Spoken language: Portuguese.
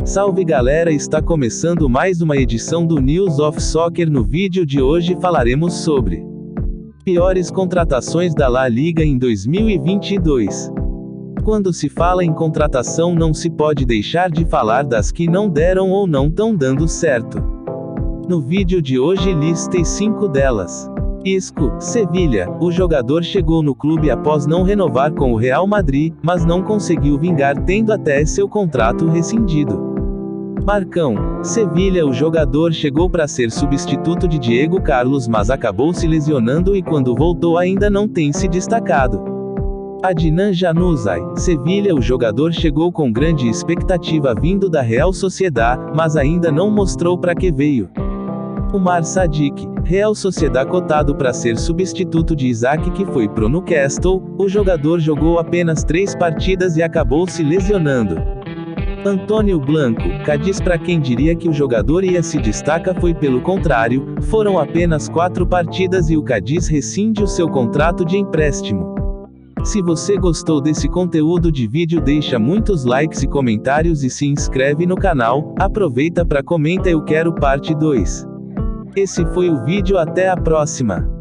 Salve galera, está começando mais uma edição do News of Soccer. No vídeo de hoje falaremos sobre piores contratações da La Liga em 2022. Quando se fala em contratação não se pode deixar de falar das que não deram ou não tão dando certo. No vídeo de hoje listei 5 delas. Isco, Sevilha. O jogador chegou no clube após não renovar com o Real Madrid, mas não conseguiu vingar, tendo até seu contrato rescindido. Marcão, Sevilha. O jogador chegou para ser substituto de Diego Carlos, mas acabou se lesionando e quando voltou ainda não tem se destacado. Adnan Januzaj, Sevilha. O jogador chegou com grande expectativa vindo da Real Sociedad, mas ainda não mostrou para que veio. Umar Sadiq, Real Sociedad. Cotado para ser substituto de Isaac, que foi pro Newcastle, o jogador jogou apenas 3 partidas e acabou se lesionando. Antônio Blanco, Cádiz. Para quem diria que o jogador ia se destacar, foi pelo contrário, foram apenas 4 partidas e o Cádiz rescinde o seu contrato de empréstimo. Se você gostou desse conteúdo de vídeo, deixa muitos likes e comentários e se inscreve no canal. Aproveita para comentar, eu quero parte 2. Esse foi o vídeo, até a próxima.